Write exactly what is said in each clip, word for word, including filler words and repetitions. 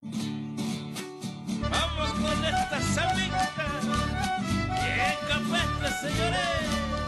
Vamos con esta sambita, bien campestre, señores.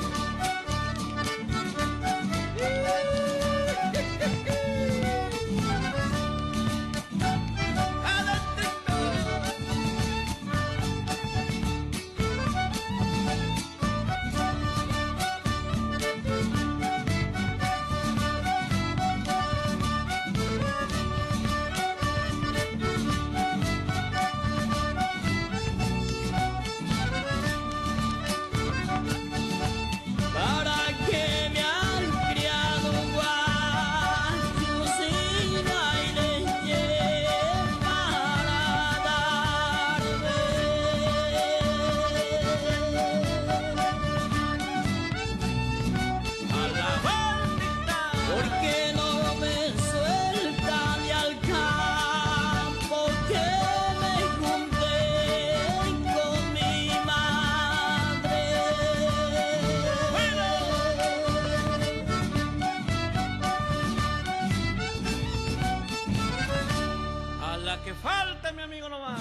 Que falta, mi amigo, nomás.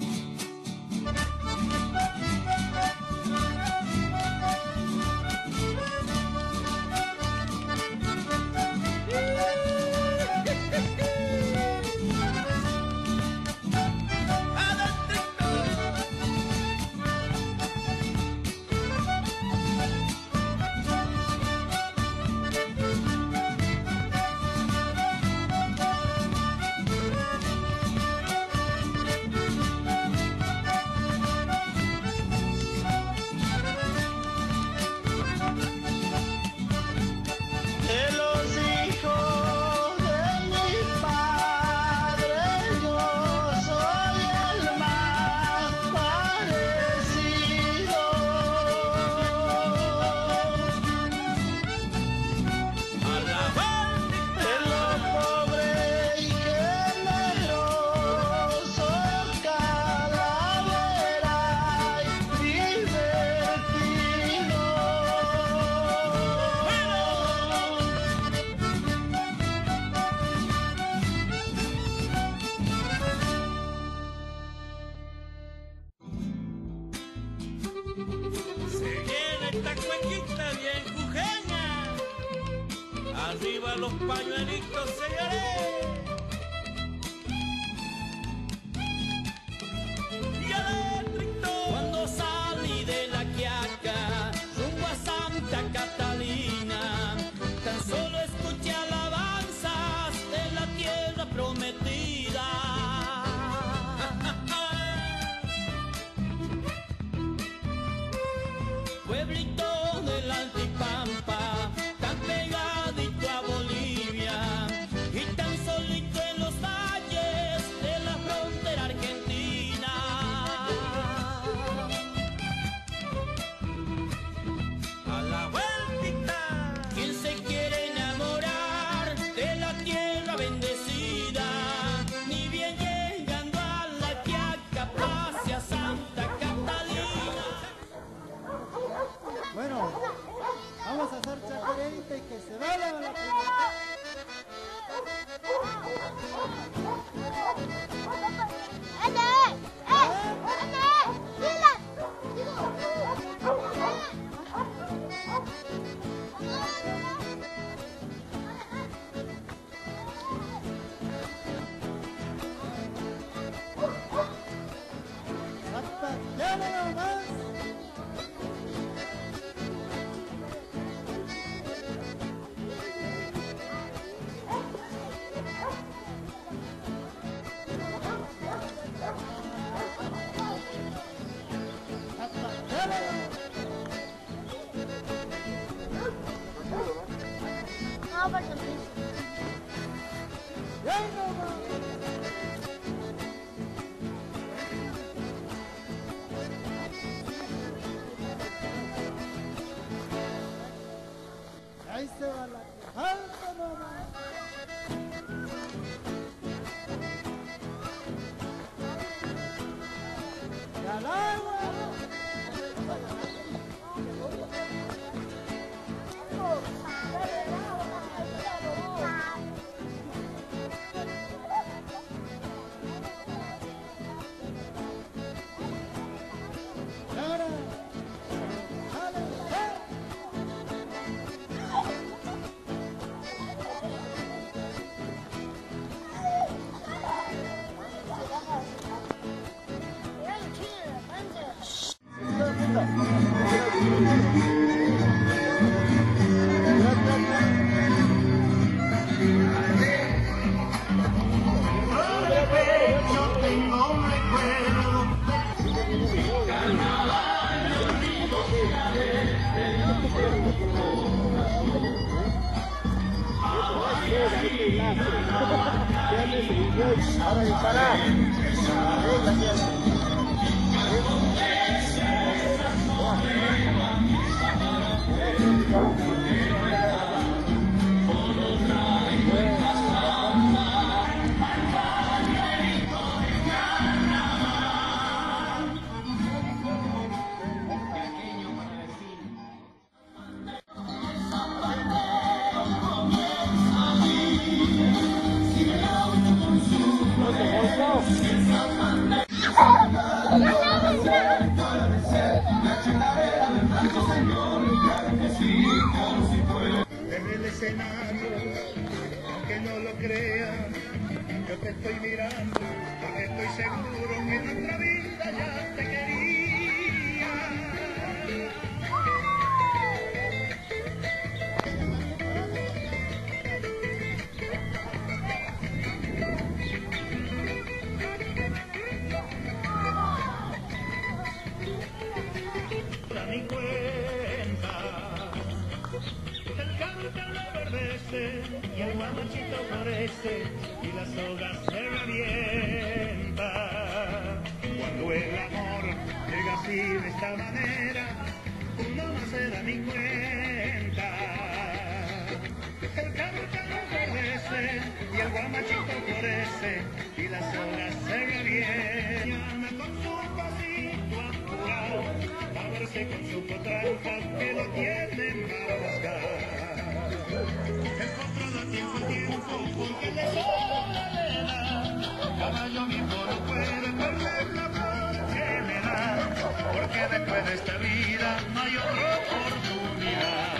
Esta cuequita bien jujeña, arriba los pañuelitos, señores. Y adentro, cuando salí de la Quiaca rumbo a Santa Catalina, tan solo escuché alabanzas de la tierra prometida. Pueblito del Altipampa, tan pegadito a Bolivia, y tan solito en los valles de la frontera argentina. A la vueltita, quien se quiere enamorar de la tierra bendecida, ni bien llegando a la Quiaca, pase a Santa Catalina. Bueno, vamos a hacer chacarerita y que se vaya la primera. Ahí se va la que falta nomás. Y al agua. Ahora disparar. En el escenario, aunque no lo creas, yo te estoy mirando, porque estoy seguro que en otra vida ya te quería. A mi cuenta, el canto reverdece y el guamachito florece y la soga se revienta. Cuando el amor llega así de esta manera, uno no se da ni cuenta. El canto reverdece y el guamachito florece y la soga se revienta. Con su pasito apurado, a verse con su potranca que lo tienen para buscar. El potro da tiempo al tiempo porque le sobra la vela. Caballo viejo no puede perder la flor que le da, porque después de esta vida no hay otra oportunidad.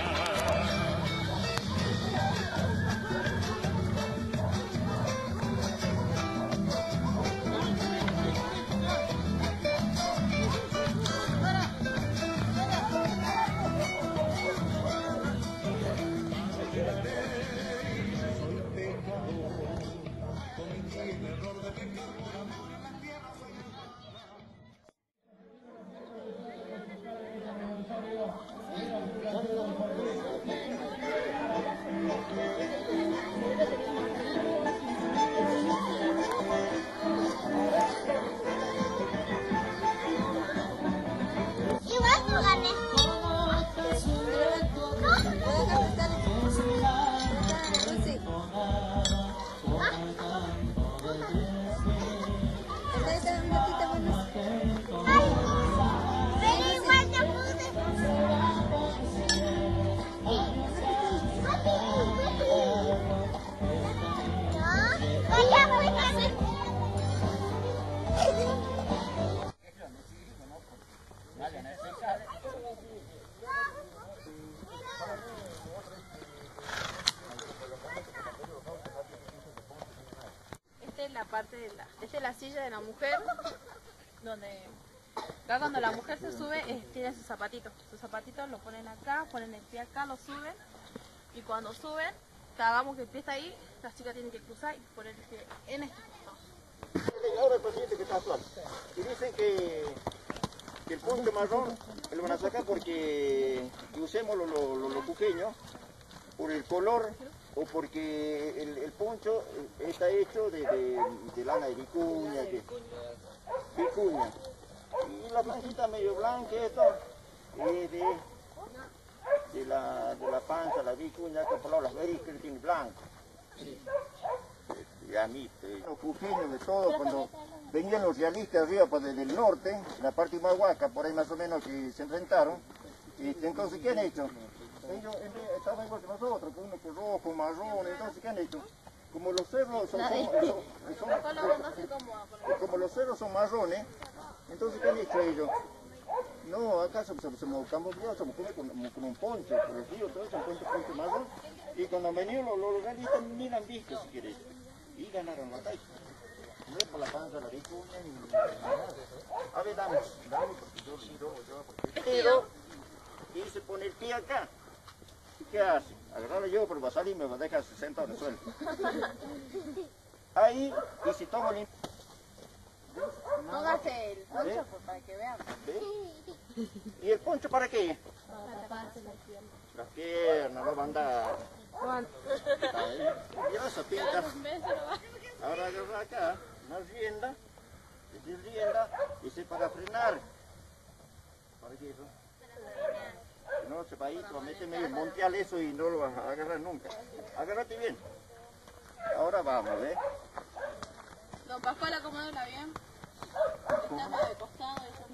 Esta es la parte de la, esta es la silla de la mujer, donde acá cuando la mujer se sube eh, tiene sus zapatitos, sus zapatitos lo ponen acá, ponen el pie acá, lo suben y cuando suben, hagamos que el pie está ahí, la chica tiene que cruzar y poner el pie en este costado. Ahora el presidente que está actual. Y dicen que, que el poncho marrón lo van a sacar porque usemos los lo, lo, lo cuqueños por el color o porque el, el poncho está hecho de, de, de lana de vicuña, de vicuña. Y la pancita medio blanca, esto es de, de, la, de la panza, la vicuña, que por lado las veis que tiene blanco. Y a mí, los cuqueños de todo, cuando venían los realistas arriba pues, desde el norte, la parte de Humahuaca, por ahí más o menos que se enfrentaron, y entonces ¿qué han hecho? Ellos estaban igual que nosotros, con uno que rojo, marrón, entonces ¿qué han hecho? Como los cerros son, son, son, son como los cerros son marrones, entonces ¿qué han hecho ellos? No, acá somos, somos camuflados, somos con, con un poncho, por el río, todo eso, un poncho, poncho marrón, y cuando han venido los, los realistas ni la han visto si quieres, y ganaron la batalla. No es por la panza, la vicuña, ni nada. A ver, dame, dame, porque yo tiro, yo, porque tiro, y se pone el pie acá. ¿Y qué hace? Agarrarlo yo, pero va a salir y me va a dejar sentado en el suelo. Ahí, y si tomo el... Póngase el poncho para que vean. ¿Ve? ¿Y el poncho para qué? Para taparse las piernas. Las piernas, no va a andar. Bueno. Ahí, y esa pinta. Ahora agarra acá, una rienda, esa rienda, ese para frenar. ¿Para qué eso? Si no se va a ir, te va a meter medio monteal eso y no lo vas a agarrar nunca. Agárrate bien. Ahora vamos, ¿ves? Don Pascual, acomódala bien. Está medio de costado. Eso.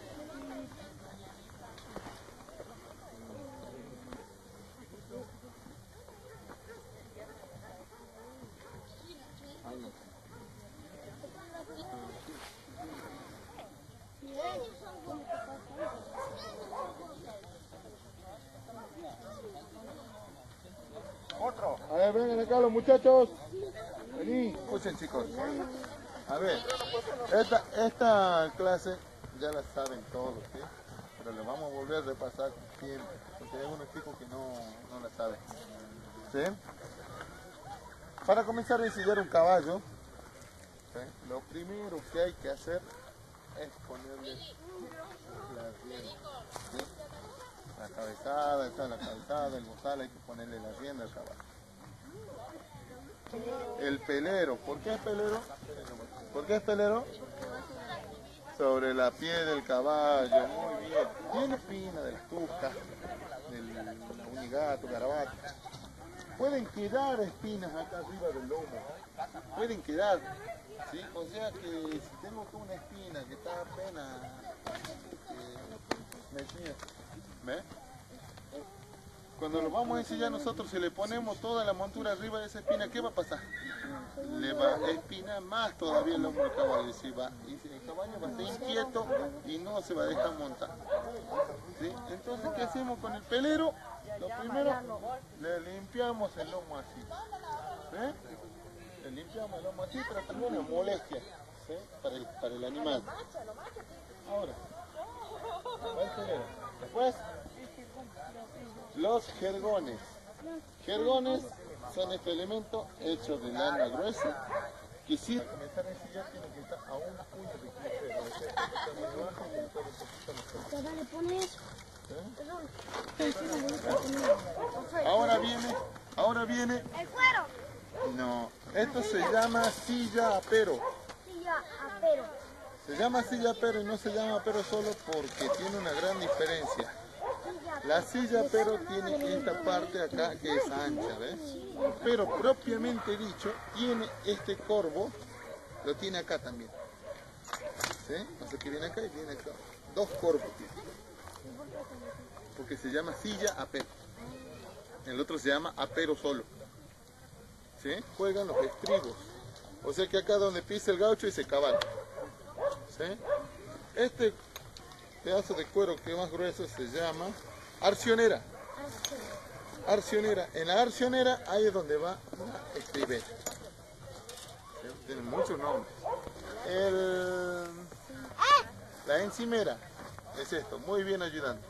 Otro. A ver, vengan acá los muchachos. Vení, escuchen chicos. A ver, esta, esta clase ya la saben todos, ¿sí? Pero le vamos a volver a repasar siempre, porque hay algunos chicos que no, no la saben. ¿Sí? Para comenzar a ensillar un caballo, ¿sí? Lo primero que hay que hacer es ponerle la rienda, ¿sí? La cabezada, esta es la cabezada, el bozal, hay que ponerle la rienda al caballo. El pelero, ¿por qué es pelero? ¿Por qué es pelero? Sobre la piel del caballo, muy bien. Tiene espina de las tucas, del unigato, garabato. Pueden quedar espinas acá arriba del lomo, pueden quedar, ¿sí? O sea que si tengo acá una espina que está apenas eh, metida, ¿ves? Cuando lo vamos a ensillar nosotros, si le ponemos toda la montura arriba de esa espina, ¿qué va a pasar? Le va a espinar más todavía el lomo del caballo, y, si va, y si el caballo va a estar inquieto y no se va a dejar montar. ¿Sí? Entonces, ¿qué hacemos con el pelero? Lo primero, le limpiamos el lomo así. ¿Eh? Le limpiamos el lomo así, pero también es molestia, ¿sí? para, el, para el animal. Ahora, va el pelero. Después, los jergones. Jergones son este elemento hecho de lana gruesa que si comenzar a ensillar tiene que estar a un puño de crucero. ¿Eh? Ahora viene, ahora viene. ¿El cuero? No, esto se llama silla apero. Silla apero. Se llama silla apero y no se llama apero solo porque tiene una gran diferencia. La silla pero tiene esta parte acá que es ancha, ¿ves? Pero propiamente dicho, tiene este corvo, lo tiene acá también. ¿Sí? O sea que viene acá y viene acá. Dos corvos tiene. Porque se llama silla apero. El otro se llama apero solo. ¿Sí? Juegan los estribos. O sea que acá donde pisa el gaucho dice caballo. ¿Sí? Este pedazo de cuero que es más grueso se llama arcionera. Arcionera. En la arcionera ahí es donde va la estribera. Tiene muchos nombres. El, la encimera es esto, muy bien ayudando.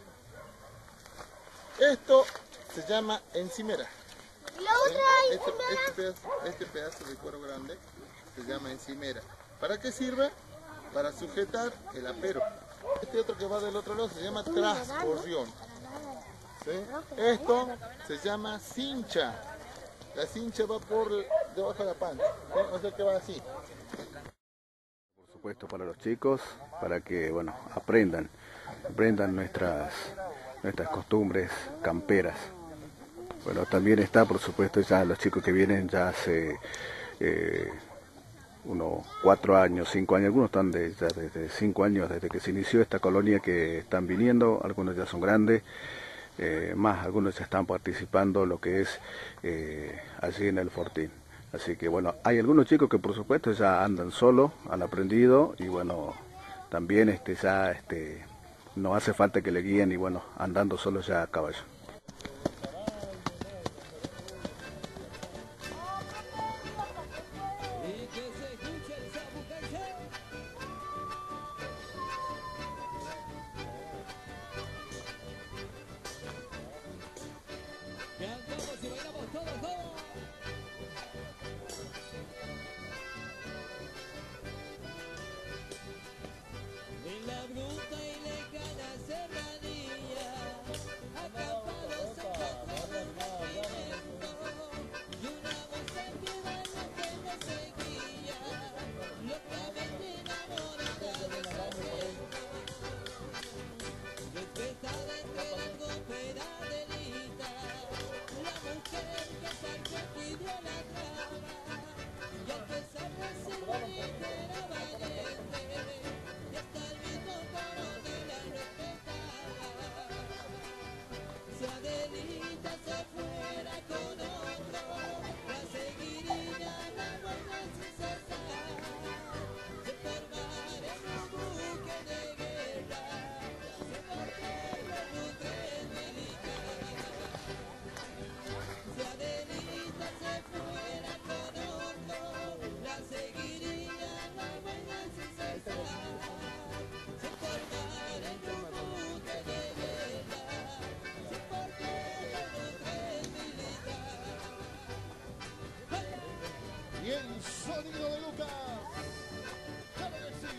Esto se llama encimera. Este, este, pedazo, este pedazo de cuero grande se llama encimera. ¿Para qué sirve? Para sujetar el apero. Este otro que va del otro lado se llama trascorrión. ¿Sí? Esto se llama cincha. La cincha va por debajo de la panza. ¿Sí? O sea que va así. Por supuesto para los chicos, para que bueno aprendan, aprendan nuestras, nuestras costumbres camperas. Bueno, también está por supuesto ya los chicos que vienen ya hace eh, unos cuatro años, cinco años, algunos están de, ya desde cinco años desde que se inició esta colonia que están viniendo, algunos ya son grandes, eh, más algunos ya están participando lo que es eh, allí en el Fortín. Así que bueno, hay algunos chicos que por supuesto ya andan solos, han aprendido y bueno, también este ya este no hace falta que le guíen y bueno, andando solos ya a caballo. En la bruta y lejana serranía, acampa y el sonido de Lucas. ¡Claro que sí!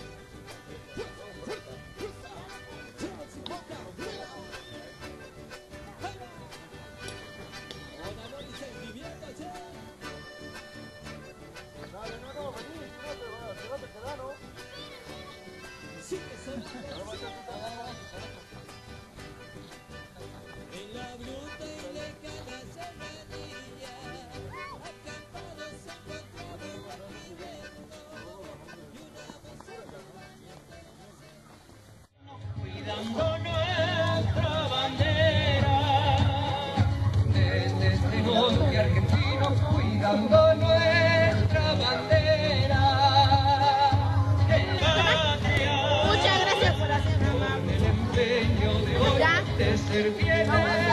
En la gruta y le cada semanilla, acampados encontrados cuidando nuestra bandera, desde este norte argentino, cuidando nuestra bandera. Muchas gracias por hacerlo. El empeño de hoy de servir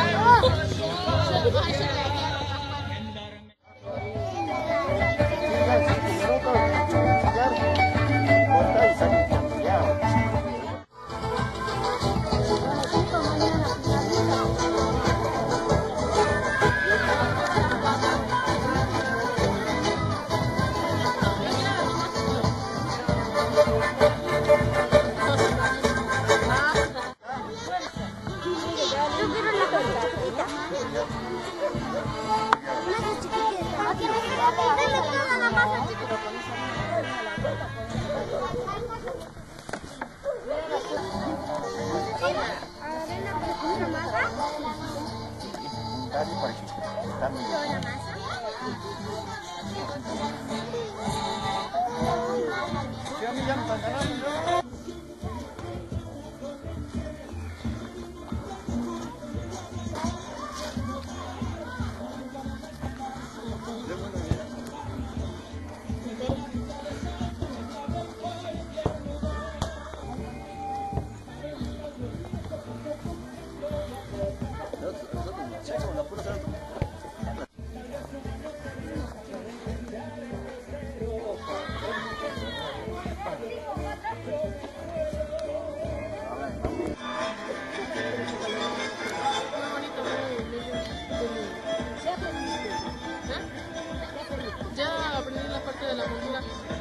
Ya aprendí la parte de la mochila.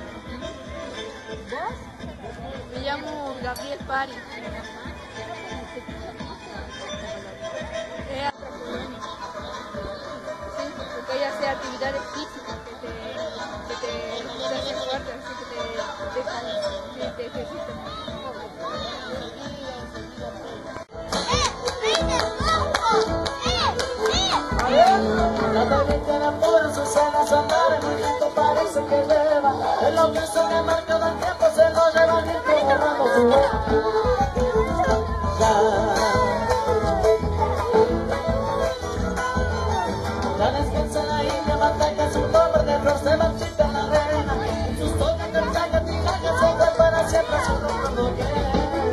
¿Vos? Me llamo Gabriel Pari. Ella, sí, porque ella hace actividades físicas que te, que te, te hacen fuerte, así que te, te, te, te ejercitan. Cada vez que la por Susana Sandara, el viento parece que lleva. Es lo que se me marca del tiempo, se lo lleva el viento borrando su ya descansa la India, Manteca, su nombre de flor se marchita en la arena. Sus toques del caca, tiraña, se fue para siempre, su nombre no quiere.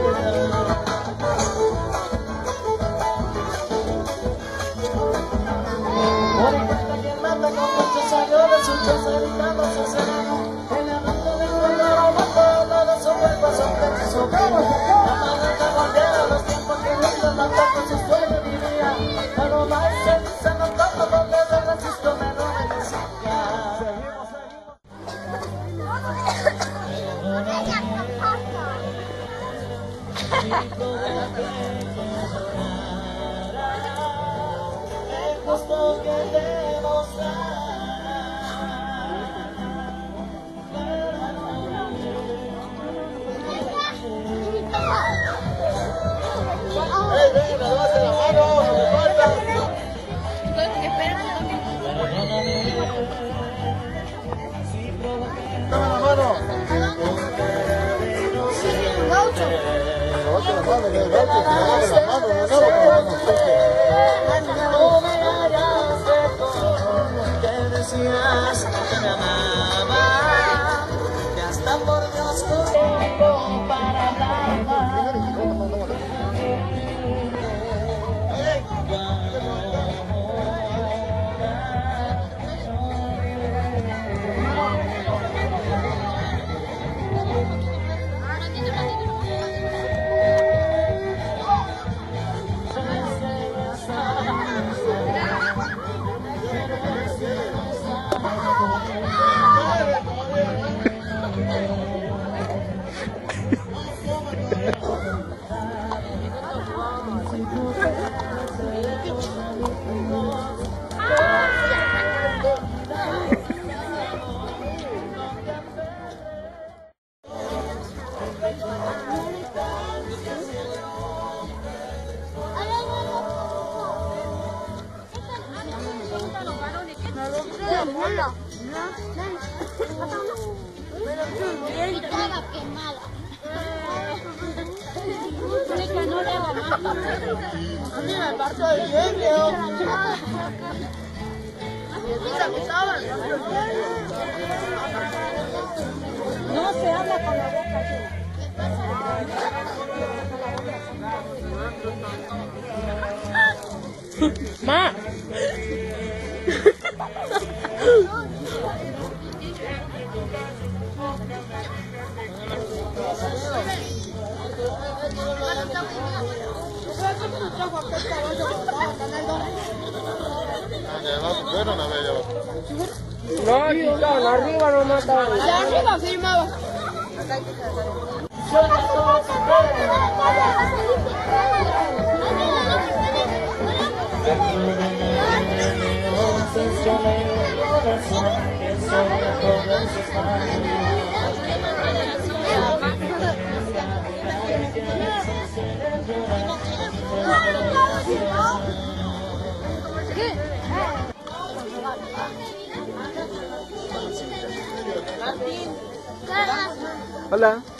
Con muchos años de su choza dedicándose sereno, en el rato del cuadro abajo, todo su cuerpo son su cabo. La madre de volviera los tiempos que viendo matar con su sueño vivía. Pero más se dice no tanto donde de Francisco me lo merecía. Seguimos, el gusto que demostrar. ¡Ey, ven, me das la mano! ¡No me falta! ¡Dame la mano! ¡Gaucho! ¡Levante la mano, levante la mano, la mano, la mano! A mí me partió el diente. No se habla con la boca. Ma. No, quitaron, arriba no mataban. La arriba firmaba. Hola.